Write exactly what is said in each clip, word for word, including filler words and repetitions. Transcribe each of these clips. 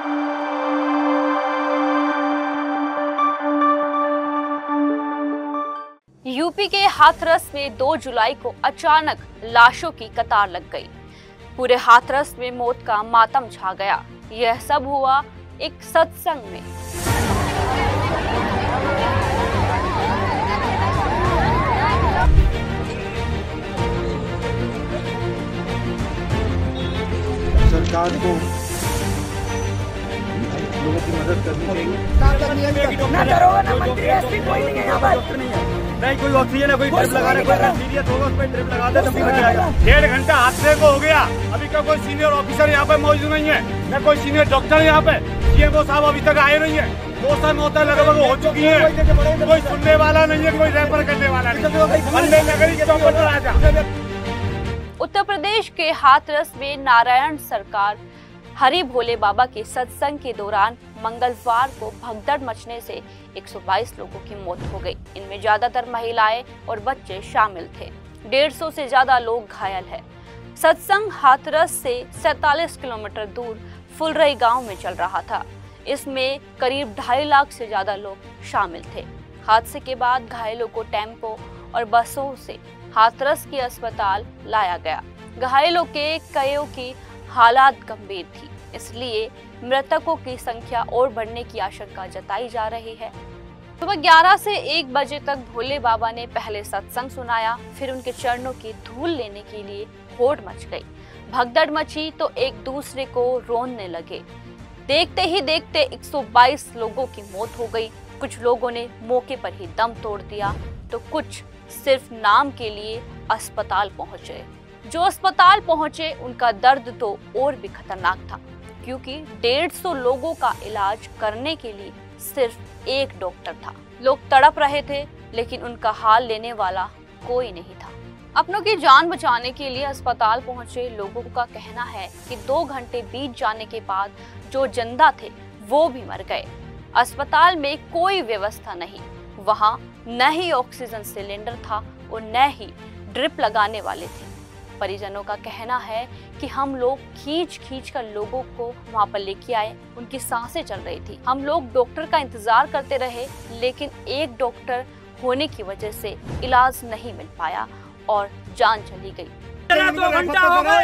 UP के हाथरस में दो जुलाई को अचानक लाशों की कतार लग गई। पूरे हाथरस में मौत का मातम छा गया। यह सब हुआ एक सत्संग में। सरकार को लोगों की मदद करनी चाहिए। ना दरोगा ना मंत्री एसपी कोई नहीं है यहाँ पर। नहीं कोई ऑक्सीजन है, कोई ड्रिप लगा रहे, कोई सीरियस होगा उस पर ड्रिप लगा दे तभी बच जाएगा। डेढ़ घंटा हादसे को हो गया, अभी का कोई सीनियर ऑफिसर यहाँ पे मौजूद नहीं है, न कोई सीनियर डॉक्टर यहाँ पे। सीएमओ साहब अभी तक आए नहीं है। दो साल मौतें लगभग हो चुकी है, कोई सुनने वाला नहीं है, कोई रेफर करने वाला नहीं। उत्तर प्रदेश के हाथरस में नारायण सरकार हरि भोले बाबा के सत्संग के दौरान मंगलवार को भगदड़ मचने से एक सौ बाईस लोगों की मौत हो गई। इनमें ज्यादातर महिलाएं और बच्चे शामिल थे। डेढ़ सौ से ज्यादा लोग घायल हैं। सत्संग हाथरस से सैतालीस किलोमीटर दूर फुलरई गांव में चल रहा था। इसमें करीब ढाई लाख से ज्यादा लोग शामिल थे। हादसे के बाद घायलों को टेम्पो और बसों से हाथरस के अस्पताल लाया गया। घायलों के कईयों की हालात गंभीर थी, इसलिए मृतकों की संख्या और बढ़ने की आशंका जताई जा रही है। सुबह ग्यारह से एक बजे तक भोले बाबा ने पहले सत्संग सुनाया, फिर उनके चरणों की धूल लेने के लिए होड़ मच गई। भगदड़ मची तो एक दूसरे को रोनने लगे। देखते ही देखते एक सौ बाईस लोगों की मौत हो गई। कुछ लोगों ने मौके पर ही दम तोड़ दिया तो कुछ सिर्फ नाम के लिए अस्पताल पहुंचे। जो अस्पताल पहुंचे उनका दर्द तो और भी खतरनाक था, क्योंकि डेढ़ सौ लोगों का इलाज करने के लिए सिर्फ एक डॉक्टर था। लोग तड़प रहे थे, लेकिन उनका हाल लेने वाला कोई नहीं था। अपनों की जान बचाने के लिए अस्पताल पहुंचे लोगों का कहना है कि दो घंटे बीत जाने के बाद जो जिंदा थे वो भी मर गए। अस्पताल में कोई व्यवस्था नहीं, वहाँ न ही ऑक्सीजन सिलेंडर था और न ही ड्रिप लगाने वाले थे। परिजनों का कहना है कि हम लोग खींच खींच कर लोगों को वहाँ पर लेके आए, उनकी सांसें चल रही थी। हम लोग डॉक्टर का इंतजार करते रहे, लेकिन एक डॉक्टर होने की वजह से इलाज नहीं मिल पाया और जान चली गई। दो घंटा हो गए,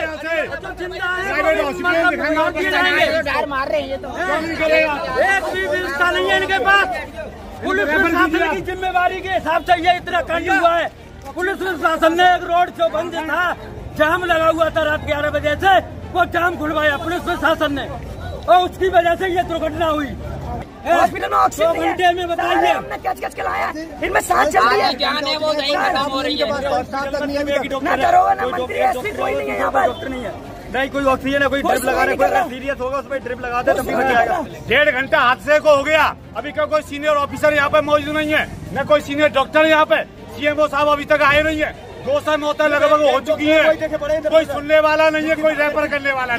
मार रहे हैं तो एक भी व्यवस्था नहीं है इनके पास। पुलिस प्रशासन की जिम्मेवारी के हिसाब से ये इतना कांड हुआ है। पुलिस प्रशासन ने एक रोड जो बंद था, जाम लगा हुआ था रात ग्यारह बजे से, वो जाम खुलवाया पुलिस प्रशासन ने और उसकी वजह से ये दुर्घटना हुई। हॉस्पिटल में ऑक्सीजन दो घंटे में बताइए हमने क्या क्या लाया, इनमें सांस चल रही है, जान है वो नहीं खत्म हो रही है। ना दरोगा ना मंत्री एसपी कोई नहीं है यहाँ पर। नहीं कोई ऑक्सीजन है, कोई ड्रिप लगा रहे, कोई सीरियस होगा उस पर ड्रिप लगा दे तभी बच जाएगा। डेढ़ घंटा हादसे को हो गया, अभी का कोई सीनियर ऑफिसर यहाँ पे मौजूद नहीं है, न कोई सीनियर डॉक्टर यहाँ पे। सीएमओ साहब अभी तक आए नहीं है। दो साल मौतें लगभग हो चुकी है, कोई सुनने वाला नहीं है, कोई रेफर करने वाला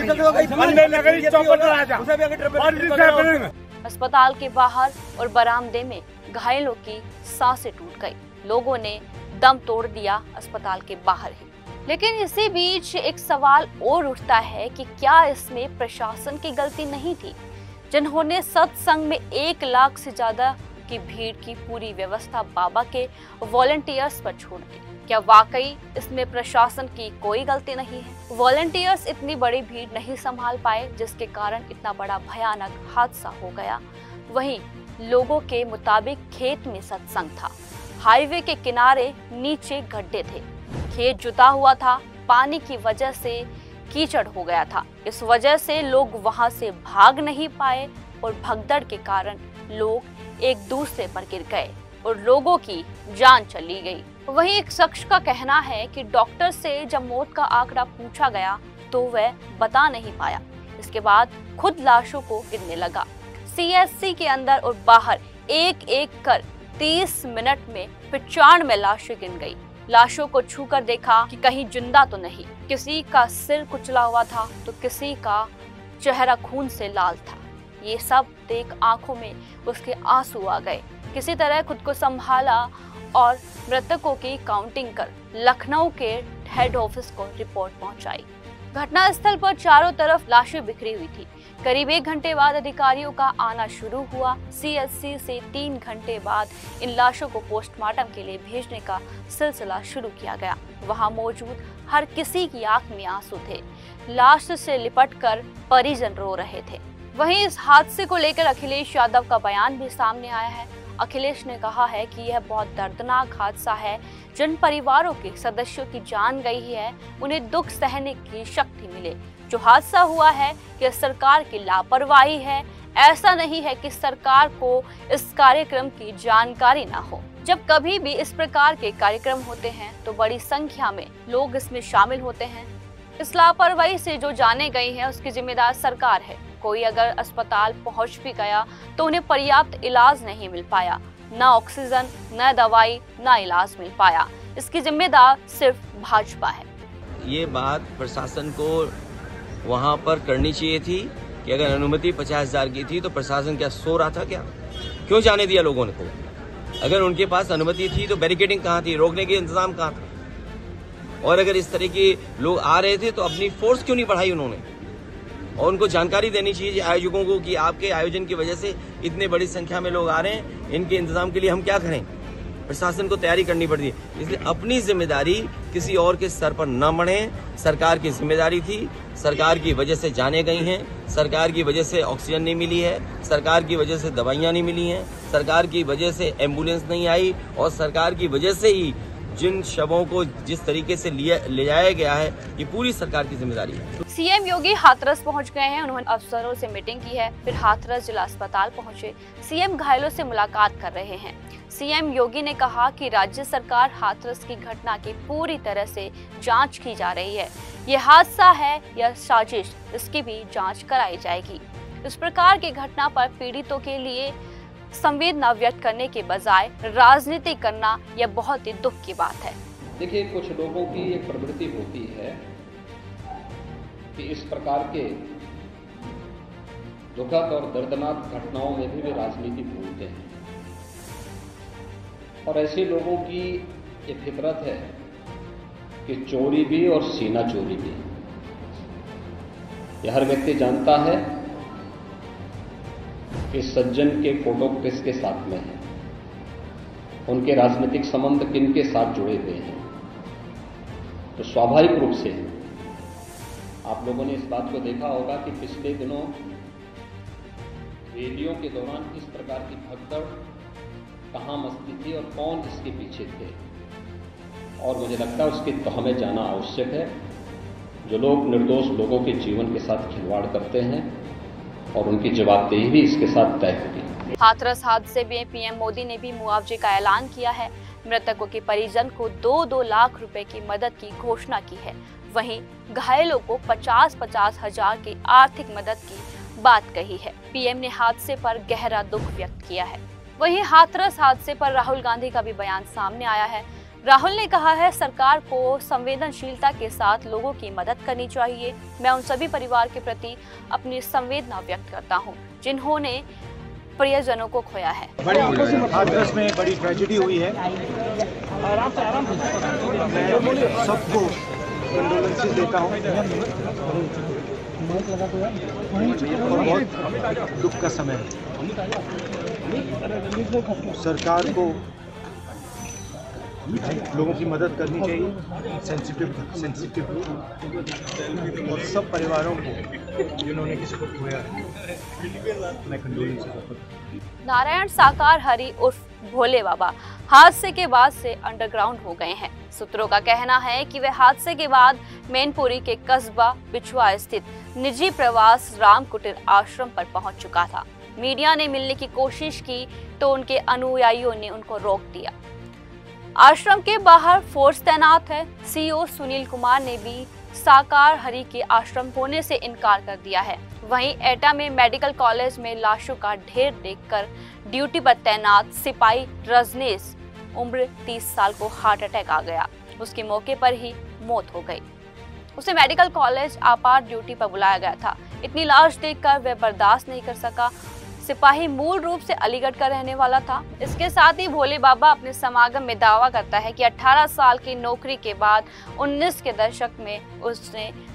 नहीं। अस्पताल के बाहर और बरामदे में घायलों की सांसें टूट गई। लोगों ने दम तोड़ दिया अस्पताल के बाहर ही। लेकिन इसी बीच एक सवाल और उठता है कि क्या इसमें प्रशासन की गलती नहीं थी, जिन्होंने सत्संग में एक लाख से ज्यादा की भीड़ की पूरी व्यवस्था बाबा के वॉलंटियर्स पर छोड़ दी। क्या वाकई इसमें प्रशासन की कोई गलती नहीं है? वॉलंटियर्स इतनी बड़ी भीड़ नहीं संभाल पाए, जिसके कारण इतना बड़ा भयानक हादसा हो गया। वहीं लोगों के मुताबिक खेत में सत्संग था, हाईवे के किनारे नीचे गड्ढे थे, खेत जुता हुआ था, पानी की वजह से कीचड़ हो गया था। इस वजह से लोग वहां से भाग नहीं पाए और भगदड़ के कारण लोग एक दूसरे पर गिर गए और लोगों की जान चली गई। वहीं एक शख्स का कहना है कि डॉक्टर से जब मौत का आंकड़ा पूछा गया तो वह बता नहीं पाया। इसके बाद खुद लाशों को गिनने लगा। सीएससी के अंदर और बाहर एक एक कर तीस मिनट में पचानवे लाशें गिन गई। लाशों को छूकर देखा कि कहीं जिंदा तो नहीं। किसी का सिर कुचला हुआ था तो किसी का चेहरा खून से लाल था। ये सब देख आंखों में उसके आंसू आ गए। किसी तरह खुद को संभाला और मृतकों की काउंटिंग कर लखनऊ के हेड ऑफिस को रिपोर्ट पहुंचाई। घटनास्थल पर चारों तरफ लाशें बिखरी हुई थी। करीब एक घंटे बाद अधिकारियों का आना शुरू हुआ। सीएचसी से तीन घंटे बाद इन लाशों को पोस्टमार्टम के लिए भेजने का सिलसिला शुरू किया गया। वहां मौजूद हर किसी की आंख में आंसू थे। लाश से लिपटकर परिजन रो रहे थे। वहीं इस हादसे को लेकर अखिलेश यादव का बयान भी सामने आया है। अखिलेश ने कहा है कि यह बहुत दर्दनाक हादसा है। जिन परिवारों के सदस्यों की जान गई है उन्हें दुख सहने की शक्ति मिले। जो हादसा हुआ है यह सरकार की लापरवाही है। ऐसा नहीं है कि सरकार को इस कार्यक्रम की जानकारी ना हो। जब कभी भी इस प्रकार के कार्यक्रम होते हैं तो बड़ी संख्या में लोग इसमें शामिल होते हैं। इस लापरवाही से जो जाने गई है उसकी जिम्मेदार सरकार है। कोई अगर अस्पताल पहुंच भी गया तो उन्हें पर्याप्त इलाज नहीं मिल पाया, न ऑक्सीजन, न दवाई, न इलाज मिल पाया। इसकी जिम्मेदार सिर्फ भाजपा है। ये बात प्रशासन को वहाँ पर करनी चाहिए थी कि अगर अनुमति पचास हजार की थी तो प्रशासन क्या सो रहा था क्या? क्यों जाने दिया लोगों ने? को अगर उनके पास अनुमति थी तो बैरिकेडिंग कहाँ थी, रोकने के इंतजाम कहाँ था? और अगर इस तरह के लोग आ रहे थे तो अपनी फोर्स क्यों नहीं बढ़ाई उन्होंने? और उनको जानकारी देनी चाहिए आयोजकों को कि आपके आयोजन की वजह से इतने बड़ी संख्या में लोग आ रहे हैं, इनके इंतजाम के लिए हम क्या करें? प्रशासन को तैयारी करनी पड़ती है। इसलिए अपनी जिम्मेदारी किसी और के सर पर न मढ़े। सरकार की जिम्मेदारी थी, सरकार की वजह से जाने गई हैं, सरकार की वजह से ऑक्सीजन नहीं मिली है, सरकार की वजह से दवाइयां नहीं मिली हैं, सरकार की वजह से एम्बुलेंस नहीं आई और सरकार की वजह से ही जिन शवों को जिस तरीके से ले जाया गया है ये पूरी सरकार की जिम्मेदारी है। सीएम योगी हाथरस पहुंच गए हैं। उन्होंने अफसरों से मीटिंग की है, फिर हाथरस जिला अस्पताल पहुंचे। सीएम घायलों से मुलाकात कर रहे हैं। सीएम योगी ने कहा कि राज्य सरकार हाथरस की घटना की पूरी तरह से जांच की जा रही है। ये हादसा है या साजिश, इसकी भी जांच कराई जाएगी। इस प्रकार की घटना पर पीड़ितों के लिए संवेदना व्यक्त करने के बजाय राजनीति करना यह बहुत ही दुख की बात है। देखिए, कुछ लोगों की एक प्रवृत्ति होती है कि इस प्रकार के दुखद और दर्दनाक घटनाओं में भी वे राजनीति भूलते हैं और ऐसे लोगों की ये फितरत है कि चोरी भी और सीना चोरी भी। यह हर व्यक्ति जानता है कि सज्जन के फोटो किसके साथ में है, उनके राजनीतिक संबंध किन के साथ जुड़े हुए हैं। तो स्वाभाविक रूप से आप लोगों ने इस बात को देखा होगा कि पिछले दिनों रैलियों के दौरान किस प्रकार की भगदड़, कहां मस्ती थी और कौन इसके पीछे थे। और मुझे लगता है उसकी तह में जाना आवश्यक है। जो लोग निर्दोष लोगों के जीवन के साथ खिलवाड़ करते हैं और उनकी जवाबदेही भी इसके साथ तय होगी। हाथरस हादसे में पीएम मोदी ने भी मुआवजे का ऐलान किया है। मृतकों के परिजन को दो दो लाख रुपए की मदद की घोषणा की है। वहीं घायलों को पचास पचास हजार की आर्थिक मदद की बात कही है। पीएम ने हादसे पर गहरा दुख व्यक्त किया है। वहीं हाथरस हादसे पर राहुल गांधी का भी बयान सामने आया है। राहुल ने कहा है सरकार को संवेदनशीलता के साथ लोगों की मदद करनी चाहिए। मैं उन सभी परिवार के प्रति अपनी संवेदना व्यक्त करता हूं जिन्होंने प्रियजनों को खोया है। हाथरस में बड़ी ट्रेजेडी हुई है। मैं सबको कंडोलेंसेस देता हूं और बहुत दुख का समय है। सरकार को लोगों की मदद करनी चाहिए सेंसिटिव सेंसिटिव और सब परिवारों को जिन्होंने किसी को खोया मैं कंडोलेंस करता हूं। नारायण साकार हरि उर्फ भोले बाबा हादसे के बाद से अंडरग्राउंड हो गए हैं। सूत्रों का कहना है कि वे हादसे के बाद मैनपुरी के कस्बा बिछुआ स्थित निजी प्रवास राम कुटीर आश्रम पर पहुंच चुका था। मीडिया ने मिलने की कोशिश की तो उनके अनुयायियों ने उनको रोक दिया। आश्रम के बाहर फोर्स तैनात है। सीईओ सुनील कुमार ने भी साकार हरि के आश्रम होने से इनकार कर दिया है। वहीं एटा में मेडिकल कॉलेज में लाशों का ढेर देखकर ड्यूटी पर तैनात सिपाही रजनीश उम्र तीस साल को हार्ट अटैक आ गया। उसकी मौके पर ही मौत हो गई। उसे मेडिकल कॉलेज आपात ड्यूटी पर बुलाया गया था। इतनी लाश देखकर वह बर्दाश्त नहीं कर सका। सिपाही मूल रूप से अलीगढ़ का रहने वाला था। इसके साथ ही भोले बाबा अपने समागम में दावा करता है कि अठारह साल की नौकरी के बाद उन्नीस के दशक में उसने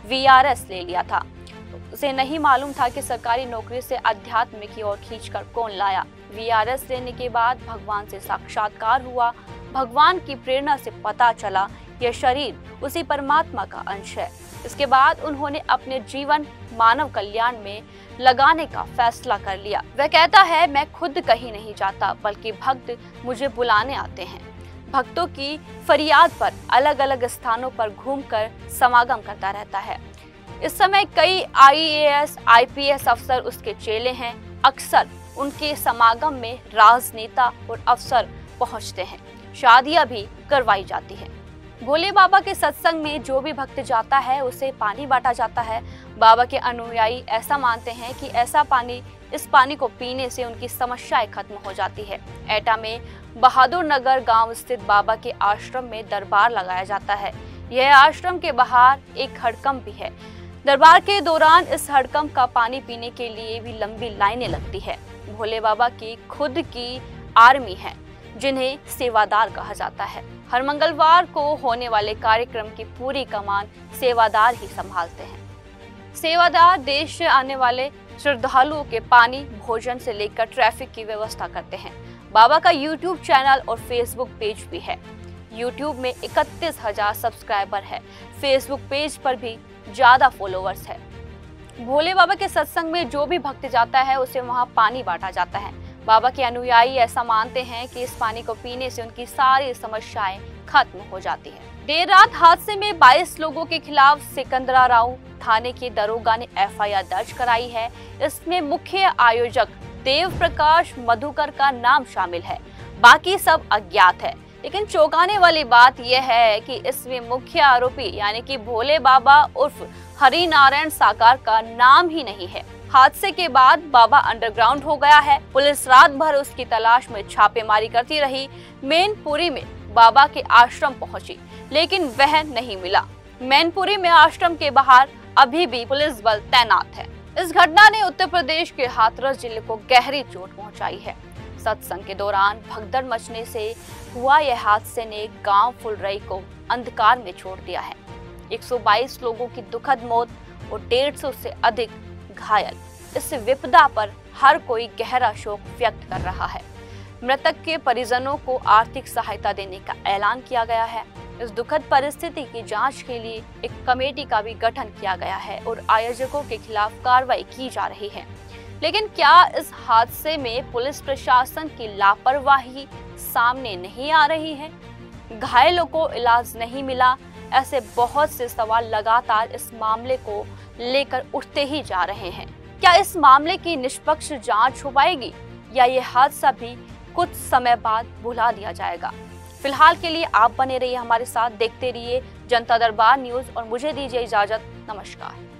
वी आर एस ले लिया था। उसे नहीं मालूम था कि सरकारी नौकरी से अध्यात्म की ओर खींचकर कौन लाया। वी आर एस लेने के बाद भगवान से साक्षात्कार हुआ। भगवान की प्रेरणा से पता चला यह शरीर उसी परमात्मा का अंश है। इसके बाद उन्होंने अपने जीवन मानव कल्याण में लगाने का फैसला कर लिया। वह कहता है, मैं खुद कहीं नहीं जाता बल्कि भक्त मुझे बुलाने आते हैं। भक्तों की फरियाद पर अलग अलग स्थानों पर घूमकर समागम करता रहता है। इस समय कई I A S, I P S अफसर उसके चेले हैं। अक्सर उनके समागम में राजनेता और अफसर पहुंचते हैं। शादियां भी करवाई जाती हैं। भोले बाबा के सत्संग में जो भी भक्त जाता है उसे पानी बांटा जाता है। बाबा के अनुयायी ऐसा मानते हैं कि ऐसा पानी इस पानी को पीने से उनकी समस्याएं खत्म हो जाती है। एटा में बहादुर नगर गांव स्थित बाबा के आश्रम में दरबार लगाया जाता है। यह आश्रम के बाहर एक हड़कंप भी है। दरबार के दौरान इस हड़कंप का पानी पीने के लिए भी लंबी लाइनें लगती है। भोले बाबा की खुद की आर्मी है जिन्हें सेवादार कहा जाता है। हर मंगलवार को होने वाले कार्यक्रम की पूरी कमान सेवादार ही संभालते हैं। सेवादार देश से आने वाले श्रद्धालुओं के पानी, भोजन से लेकर ट्रैफिक की व्यवस्था करते हैं। बाबा का यूट्यूब चैनल और फेसबुक पेज भी है। यूट्यूब में इकतीस हजार सब्सक्राइबर है। फेसबुक पेज पर भी ज्यादा फॉलोअर्स है। भोले बाबा के सत्संग में जो भी भक्त जाता है उसे वहां पानी बांटा जाता है। बाबा के अनुयायी ऐसा मानते हैं कि इस पानी को पीने से उनकी सारी समस्याएं खत्म हो जाती है। देर रात हादसे में बाईस लोगों के खिलाफ सिकंदराराव थाने के दरोगा ने एफ आई आर दर्ज कराई है। इसमें मुख्य आयोजक देव प्रकाश मधुकर का नाम शामिल है, बाकी सब अज्ञात है। लेकिन चौंकाने वाली बात यह है कि इसमें मुख्य आरोपी यानी कि भोले बाबा उर्फ हरि नारायण साकार का नाम ही नहीं है। हादसे के बाद बाबा अंडरग्राउंड हो गया है। पुलिस रात भर उसकी तलाश में छापेमारी करती रही। मैनपुरी में बाबा के आश्रम पहुंची लेकिन वह नहीं मिला। मैनपुरी में आश्रम के बाहर अभी भी पुलिस बल तैनात है। इस घटना ने उत्तर प्रदेश के हाथरस जिले को गहरी चोट पहुंचाई है। सत्संग के दौरान भगदड़ मचने से हुआ यह हादसे ने गांव फुलरई को अंधकार में छोड़ दिया है। एक सौ बाईस लोगों की दुखद मौत और डेढ़ सौ से अधिक घायल। इस विपदा पर हर कोई गहरा शोक व्यक्त कर रहा है। मृतक के परिजनों को आर्थिक सहायता देने का ऐलान किया गया है। इस दुखद परिस्थिति की जांच के लिए एक कमेटी का भी गठन किया गया है और आयोजकों के खिलाफ कार्रवाई की जा रही है। लेकिन क्या इस हादसे में पुलिस प्रशासन की लापरवाही सामने नहीं आ रही है? घायलों को इलाज नहीं मिला, ऐसे बहुत से सवाल लगातार इस मामले को लेकर उठते ही जा रहे हैं। क्या इस मामले की निष्पक्ष जांच हो पाएगी या ये हादसा भी कुछ समय बाद भुला दिया जाएगा? फिलहाल के लिए आप बने रहिए हमारे साथ, देखते रहिए जनता दरबार न्यूज और मुझे दीजिए इजाजत। नमस्कार।